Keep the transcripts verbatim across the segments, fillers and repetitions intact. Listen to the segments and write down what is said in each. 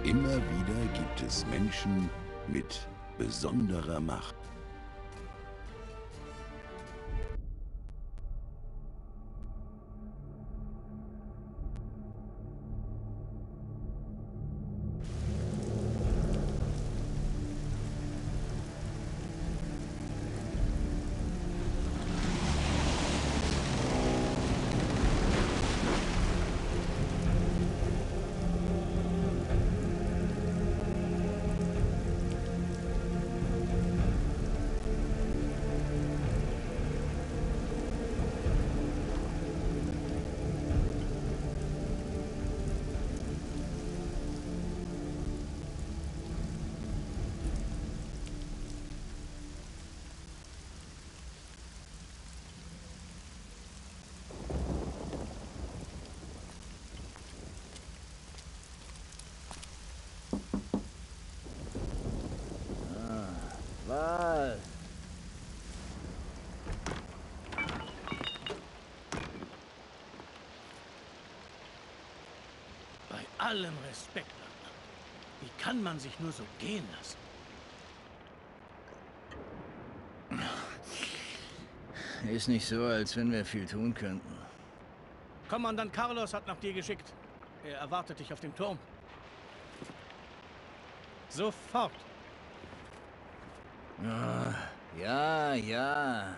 Immer wieder gibt es Menschen mit besonderer Macht. Was? Bei allem Respekt, Anna. Wie kann man sich nur so gehen lassen? Ist nicht so, als wenn wir viel tun könnten. Kommandant Carlos hat nach dir geschickt. Er erwartet dich auf dem Turm. Sofort. Ah, ja, ja.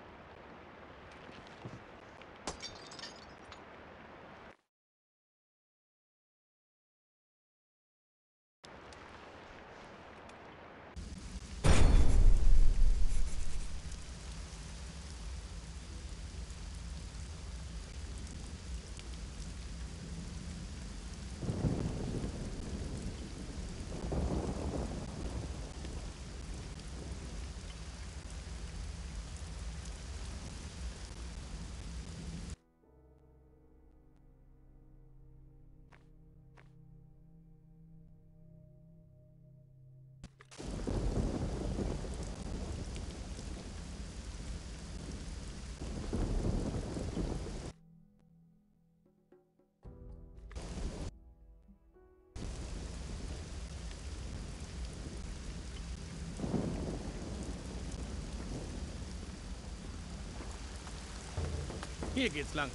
Hier geht's lang.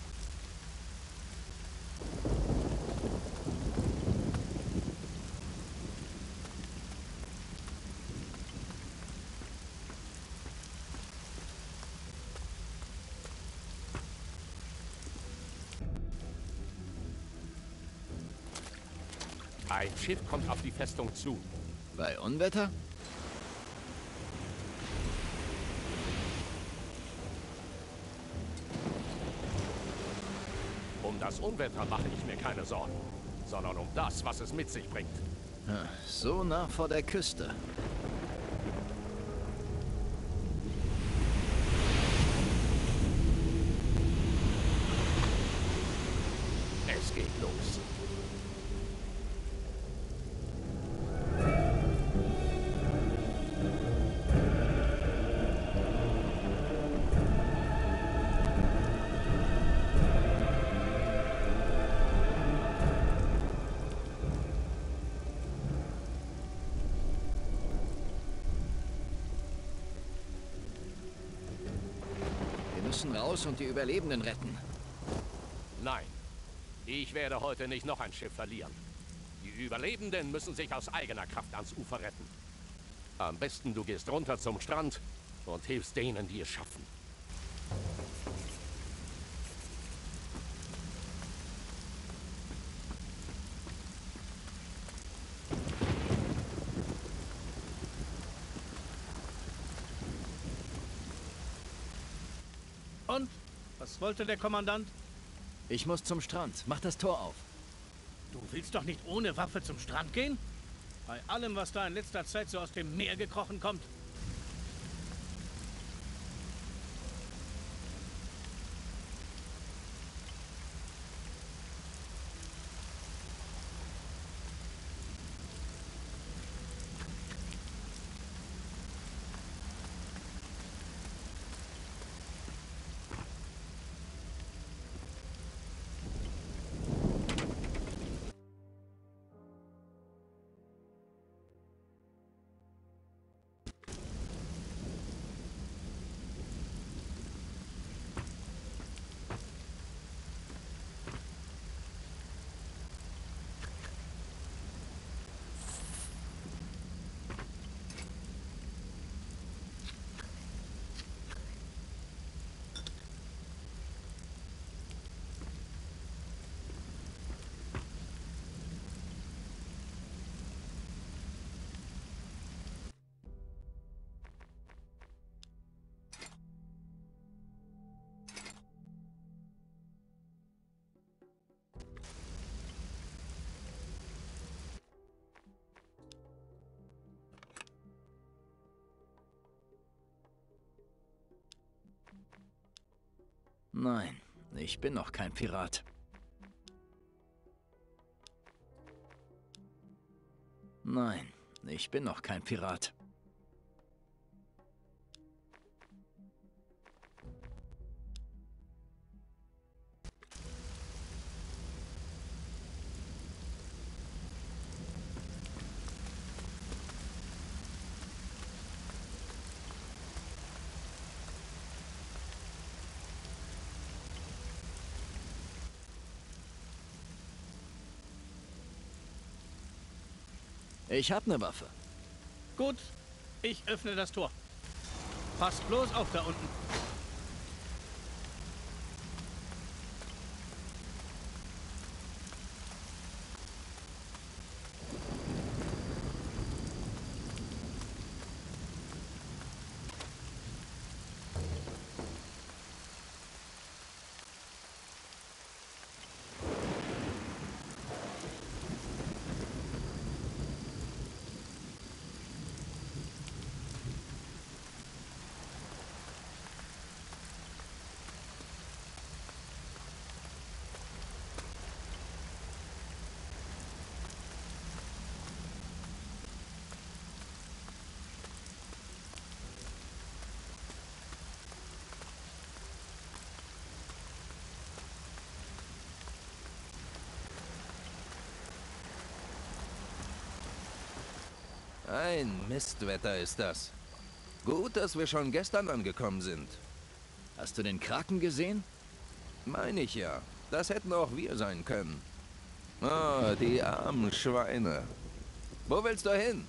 Ein Schiff kommt auf die Festung zu. Bei Unwetter? Um das Unwetter mache ich mir keine Sorgen, sondern um das, was es mit sich bringt. Ja, so nah vor der Küste. Es geht los. Wir müssen raus und die Überlebenden retten. Nein, ich werde heute nicht noch ein Schiff verlieren. Die Überlebenden müssen sich aus eigener Kraft ans Ufer retten. Am besten du gehst runter zum Strand und hilfst denen, die es schaffen. Und? Was wollte der Kommandant? Ich muss zum Strand. Mach das Tor auf. Du willst doch nicht ohne Waffe zum Strand gehen? Bei allem, was da in letzter Zeit so aus dem Meer gekrochen kommt? Nein, ich bin noch kein Pirat. Nein, ich bin noch kein Pirat. Ich hab ne Waffe. Gut, ich öffne das Tor. Passt bloß auf da unten. Ein Mistwetter ist das. Gut, dass wir schon gestern angekommen sind. Hast du den Kraken gesehen? Meine ich ja. Das hätten auch wir sein können. Oh, die armen Schweine. Wo willst du hin?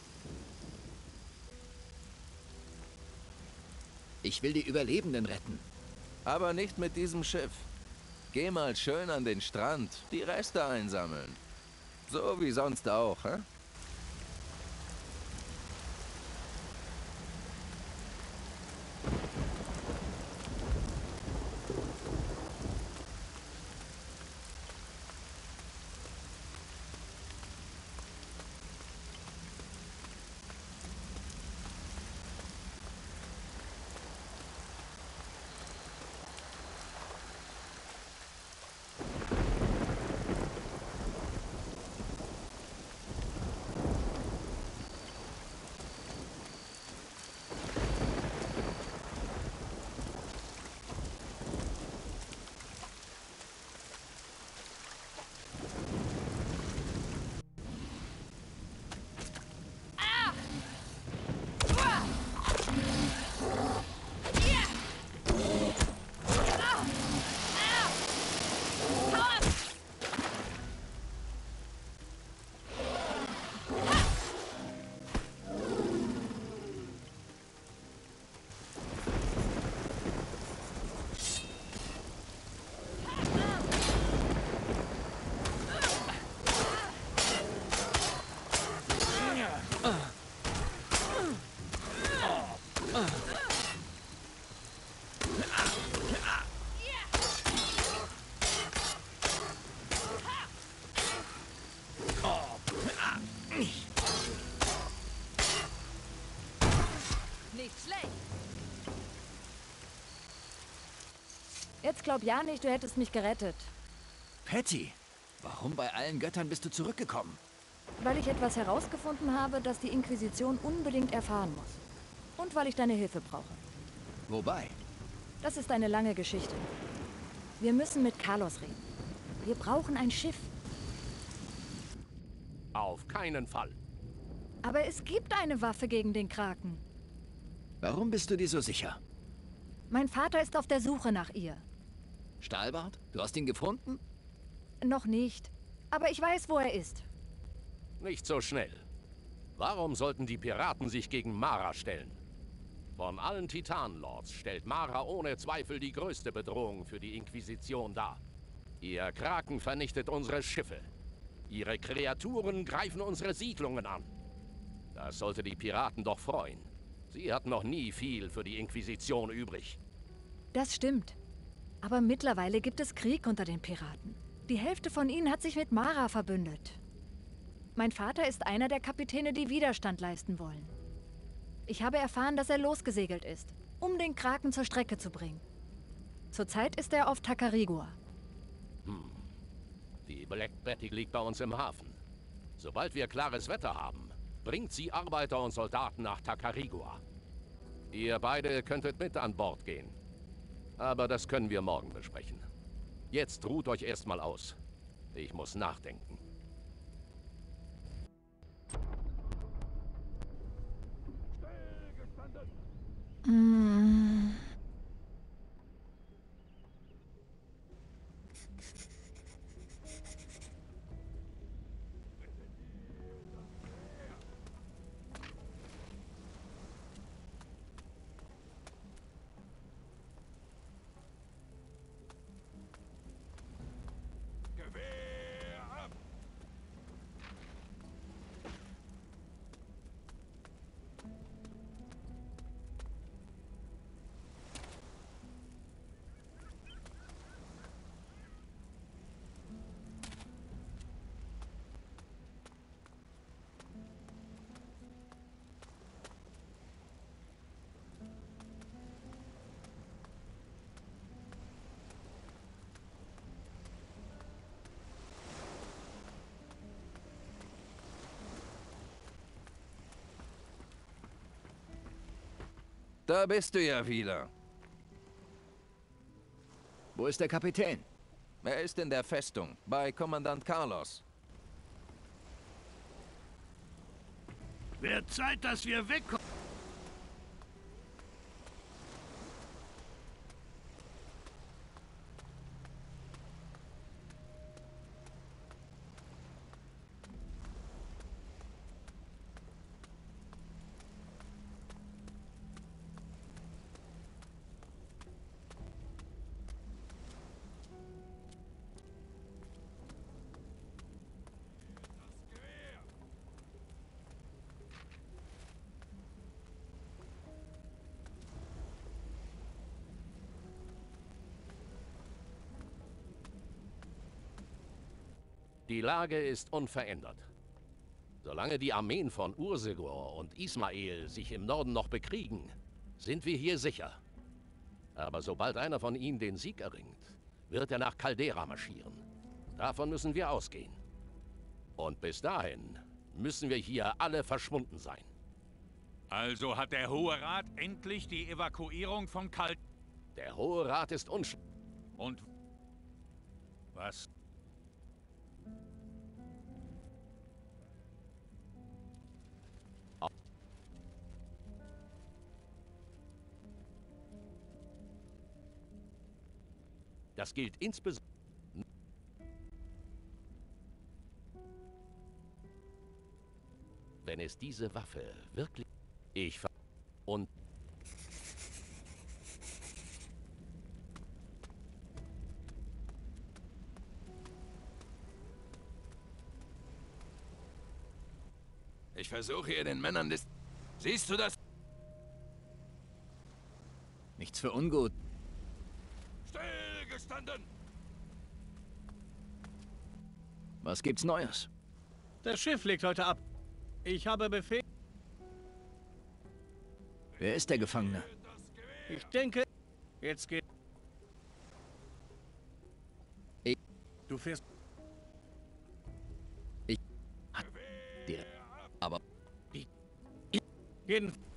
Ich will die Überlebenden retten. Aber nicht mit diesem Schiff. Geh mal schön an den Strand, die Reste einsammeln. So wie sonst auch, hä? Jetzt glaub ja nicht, du hättest mich gerettet. Patty, warum bei allen Göttern bist du zurückgekommen? Weil ich etwas herausgefunden habe, das die Inquisition unbedingt erfahren muss. Und weil ich deine Hilfe brauche. Wobei? Das ist eine lange Geschichte. Wir müssen mit Carlos reden. Wir brauchen ein Schiff. Auf keinen Fall. Aber es gibt eine Waffe gegen den Kraken. Warum bist du dir so sicher? Mein Vater ist auf der Suche nach ihr. Stahlbart? Du hast ihn gefunden? Noch nicht. Aber ich weiß, wo er ist. Nicht so schnell. Warum sollten die Piraten sich gegen Mara stellen? Von allen Titanlords stellt Mara ohne Zweifel die größte Bedrohung für die Inquisition dar. Ihr Kraken vernichtet unsere Schiffe. Ihre Kreaturen greifen unsere Siedlungen an. Das sollte die Piraten doch freuen. Sie hatten noch nie viel für die Inquisition übrig. Das stimmt. Aber mittlerweile gibt es Krieg unter den Piraten. Die Hälfte von ihnen hat sich mit Mara verbündet. Mein Vater ist einer der Kapitäne, die Widerstand leisten wollen. Ich habe erfahren, dass er losgesegelt ist, um den Kraken zur Strecke zu bringen. Zurzeit ist er auf Tacarigua. Die Black Betty liegt bei uns im Hafen. Sobald wir klares Wetter haben, bringt sie Arbeiter und Soldaten nach Tacarigua. Ihr beide könntet mit an Bord gehen. Aber das können wir morgen besprechen. Jetzt ruht euch erstmal aus. Ich muss nachdenken. Mm. Da bist du ja wieder. Wo ist der Kapitän? Er ist in der Festung, bei Kommandant Carlos. Wird Zeit, dass wir wegkommen. Die Lage ist unverändert. Solange die Armeen von Ursegor und Ismael sich im Norden noch bekriegen, sind wir hier sicher. Aber sobald einer von ihnen den Sieg erringt, wird er nach Caldera marschieren. Davon müssen wir ausgehen. Und bis dahin müssen wir hier alle verschwunden sein. Also hat der Hohe Rat endlich die Evakuierung von Kal... Der Hohe Rat ist unsch... Und... Was? Das gilt insbesondere... Wenn es diese Waffe wirklich... Ich ver... Und... Ich versuche hier den Männern des... Siehst du das? Nichts für ungut. Stillgestanden! Was gibt's Neues? Das Schiff legt heute ab. Ich habe Befehl. Wer ist der Gefangene? Ich denke, jetzt geht... Ich- Du fährst... Ich... Hat... Der... Aber... Jeden...